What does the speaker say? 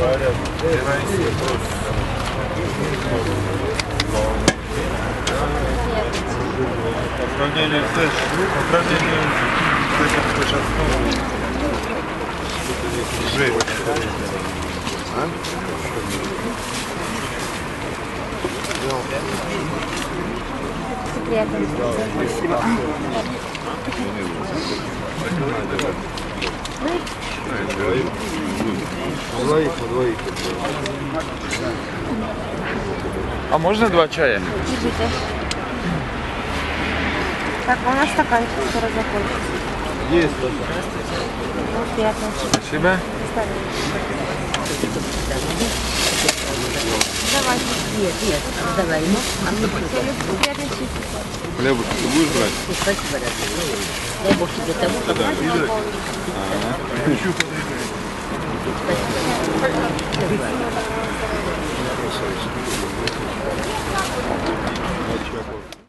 Управление флеш, управление флеш основы. Спасибо. Двоих. А можно 2 чая? Держите. Так, у нас стаканчик скоро закончится. Есть. Вот приятно. Спасибо. Давай. Нет, давай. Приятно чистить. Хлебушек ты будешь брать? Спасибо, родной. Дай Бог тебе того, как Спасибо. Спасибо.